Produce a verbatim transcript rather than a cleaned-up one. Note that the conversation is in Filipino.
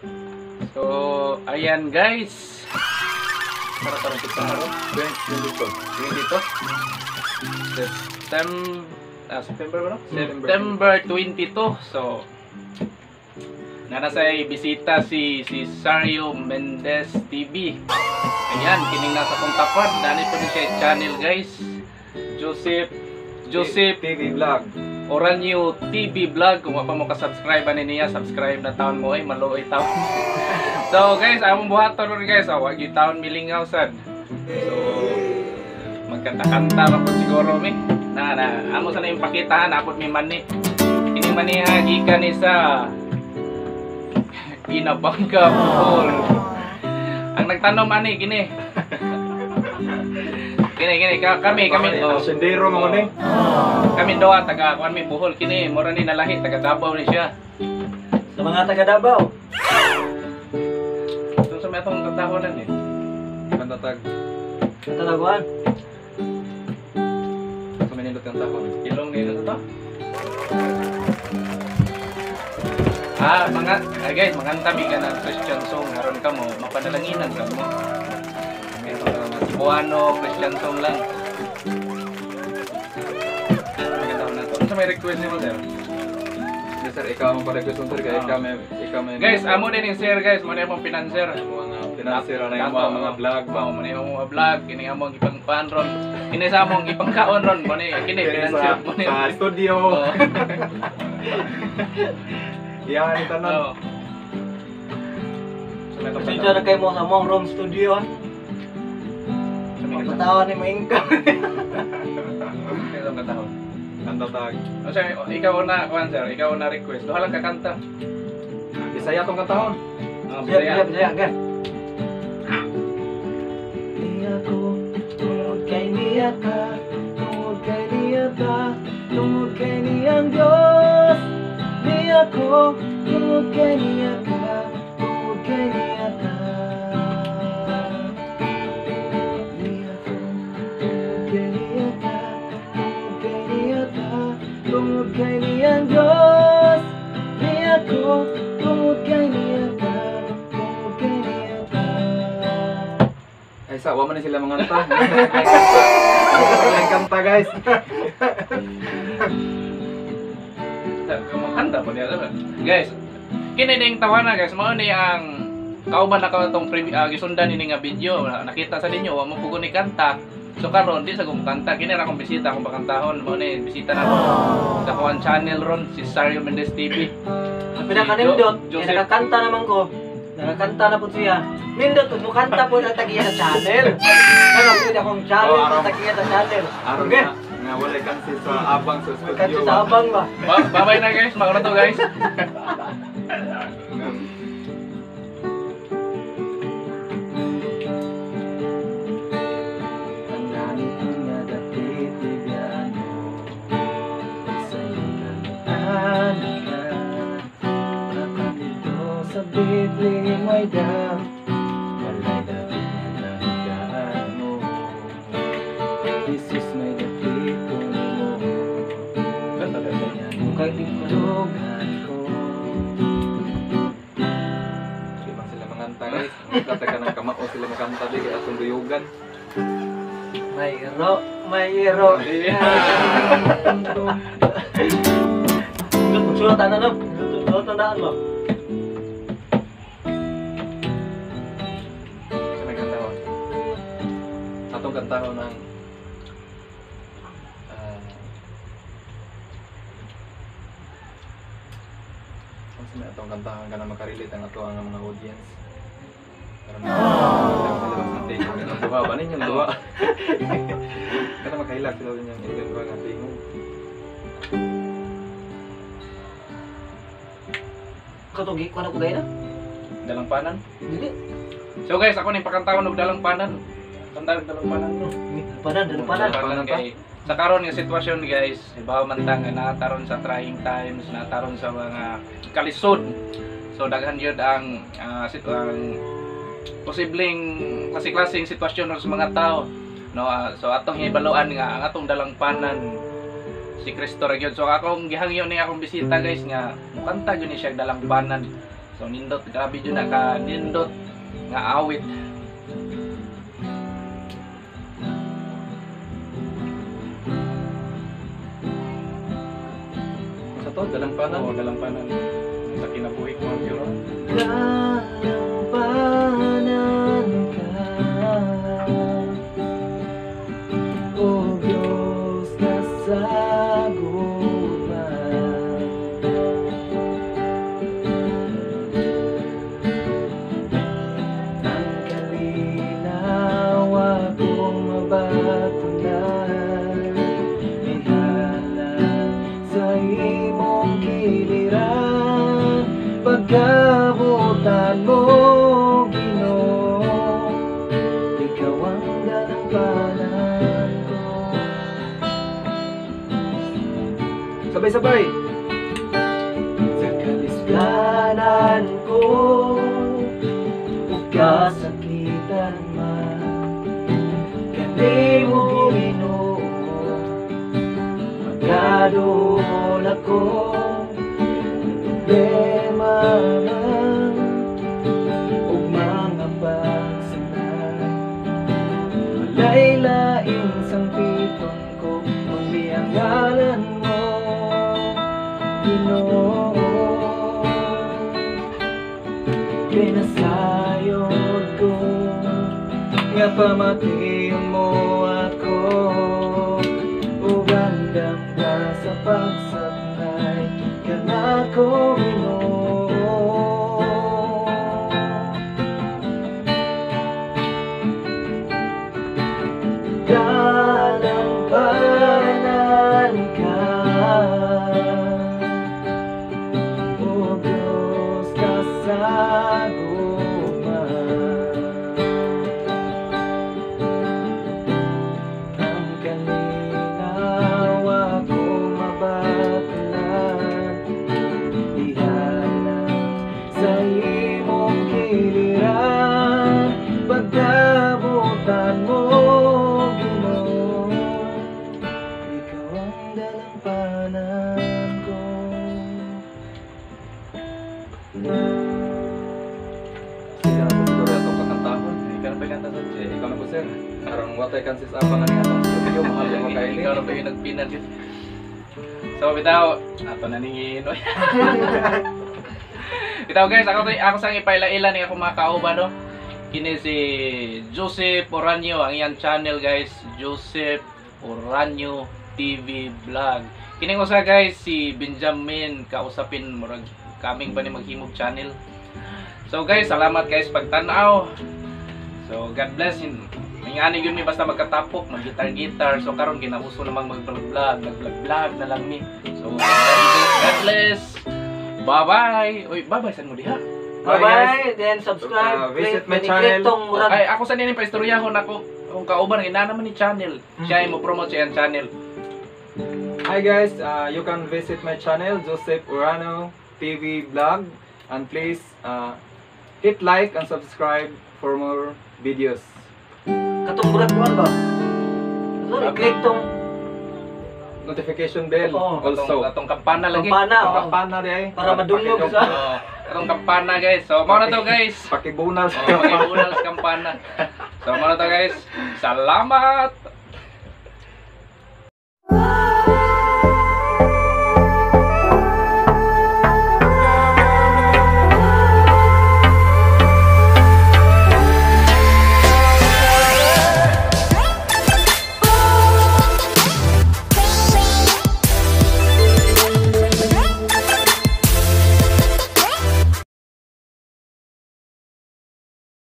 So, ayan guys. Para tarong kita na twenty-two. twenty-two. September, ah, September ba no? September. September twenty-two. So, nana sa bisita si si Sario Mendez T V. Ayan, kining nasa kong tapat. Dani po ni siya channel guys. Joseph Joseph T V vlog. Oranyo T V vlog. Kung pa mo ka-subscribe ani niya, subscribe na taon mo ay maluoy taon. So guys, among buhaton ron guys, oh, wag yung taon milingaw sad. So magkanta-kanta ra po siguro mi. Na na amo sa na yung pakitahan apod mi mani. Ini mani ha gikan ni sa Pinabangka Bohol. Ang nagtanom ani gini. Gini gini ka, kami kami oh. Sendero mo ni. Kami doa taga kuan mi Bohol kini, mura ni nalahi taga Davao ni siya. Sa mga taga Davao. So sa metong tatahonan eh. Pantatag. Katalaguan. Sa Manilot ang tahon. Ilong nila to. Ah, mga ah, guys, manganta mi ka ng Christian song aron ka mo mapadalanginan ka mo. Meron ka mga Cebuano Christian song lang. Maganda na to. Ano sa may request nimo sir? Yes sir, ikaw ang pa-request sir kay ikaw may ikaw may. Guys, amo din yung sir guys, mo na yung pinanser. mga financier na yung mga mga vlog ba. Mo na yung mga vlog, kini amo gipang pan ron. Kini sa among gipang kaon ron mo ni kini pinanser mo ni. Sa studio. Yan ito na. Oh. So, meron Pasensya na kayo mo sa mong room studio. Patawa ni Maingka. Kailan ka taon? Pantatag. O siya, ikaw na, kuhan sir, ikaw na request. Doha lang kakanta. Bisaya tong katahon. Ah, Siya, Bisaya. siya, siya, siya. Niya ko, tungod kay niya ka, tungod kay niya ka, tungod kay niyang Diyos. Niya ko, tungod kay niya ka, tungod kay niya ka. Niya ko, tungod kay niya ka, tungod kay niya ka, tungod kay niyang Diyos. Niya ko, tungod kay niya ka, tungod kay niya ka. Ay sa wa man sila manganta. Ang kanta guys. Kumakanta po niya. Guys, kini ding tawana guys, mao ni ang kauban na ka tong uh, gisundan ini nga video. Nakita sa ninyo, wa mo pugo ni kanta. So karon di sa kumkanta, kini ra kong bisita akong bakantahon, mao ni bisita na ko sa kuan channel ron si Sario Mendez T V. Ang pinakanindot, Jo- kaya nakakanta naman ko. Nakakanta na po siya. Nindot, mo kanta po na tagiya sa channel. Ano, pwede akong channel Oh, sa aram. tagiya sa channel. Aron Okay. nga nga wala kansi sa abang sa studio. Kasi sa abang ba? Ba babay na guys, mauna to guys. Ang ganit nga dapit bigyan mo. Sa'yo kalitan ka. Nakatito sa bibig mo'y dam. Walay dapit nga dahigaan mo. Jesus may dapit ko mo. Kaya mo kay tingkulugan ko. Di man sila manganta guys. Kata ka ng kamao sila makanta di kaya sunduyugan. Mayro, mayro. Sulat ano no? Sulat tandaan mo. Sa may kantahon. Atong kantahon ng ah Ang sila atong kantahon ka na makarelate ang ato ang mga audience. Para na sila masante yung duha ba ninyo duha. Kana makahilak sila yung Indian ba nga tingog. Katugi ko na ko na. Dalang panan. Dili. So guys, ako ni pakantahon og dalang panan. Kanta og dalang panan bro. Panan, dala panan. Panan kay sa karon nga sitwasyon guys, ibaw man tang nataron sa trying times, nataron sa mga kalisod. So daghan yun ang uh, sit ang posibleng klase-klaseng sitwasyon sa mga tao. No, uh, so atong hibaluan nga ang atong dalang panan si Kristo ra gyud. So akong gihangyo ni akong bisita guys nga mukanta gyud ni siya dalang panan. So nindot grabe jud na ka nindot nga awit. Sa to, dalampanan. Oo, dalampanan sa kinabuhi ko ang Pure. Dalampanan ka, O Diyos kasagutan. Ang kalinaw akong mabatunan, ihalan sa imong giliran. Pagkabutan mo, Ginoo, ikaw ang dalampanan ko. Sabay-sabay. Sa kalisdanan ko, ug kasakitan man, kani mo Ginoo, magdadol ako. Problema man ug mga pagsanay, malaylaing sampiton ko kundi ang ngalan mo, Ginoo. Kay nasayod ko nga pamatiyon mo ako, ug andam ka sa pagsabnay kanako, Ginoo. Dalampanan ka, O Diyos kasagutan. Ang kalinaw akong mabatunan, ihalan sa imong giliran. Pagkabutan mo, Ginoo, ikaw ang dalampanan ko. Siya ang siguro itong kakantahon. Ikaw na ba kanta sa Eh, ikaw na po sir. Karang watay kansis apa nga niya itong studio. Mahal yung makaili. Ikaw na ba yung nagpinan yun? So bitaw, ato na ningin. Bitaw guys, ako ako sang ipaila-ila ni ako mga kauban no. Kini si Joseph Oranio ang iyang channel guys, Joseph Oranio T V Vlog. Kini ko sa guys si Benjamin kausapin murag kaming ba ni maghimog channel. So guys, salamat guys pagtan-aw. So God bless. Mingani yun mi basta magkatapok, mag-gitar-gitar. So karon ginauso namang mag-vlog-vlog, mag-vlog-vlog na lang mi. So God bless. Bye-bye. Oy, bye-bye san mo diha. Bye-bye, then subscribe, Uh, visit click, my channel. click tong murag. Ay, ako sa nini pa istoryahon ako. Kung kauban ina naman ni channel. Siya mo promote siya ang channel. Hi guys, uh, you can visit my channel, Joseph Orano T V Vlog. And please uh, hit like and subscribe for more videos. Katong murag kuan ba? Sorry, click tong Notification bell Oo. also. Atong kampana lagi. kampana. Ang oh. kampana di ay. Para madungog Pakidog- sa- Oh, atong kampana guys. So mao na to guys. Pakibunal sa Oh, mag-iunal sa kampana. So mao na to guys. Salamat.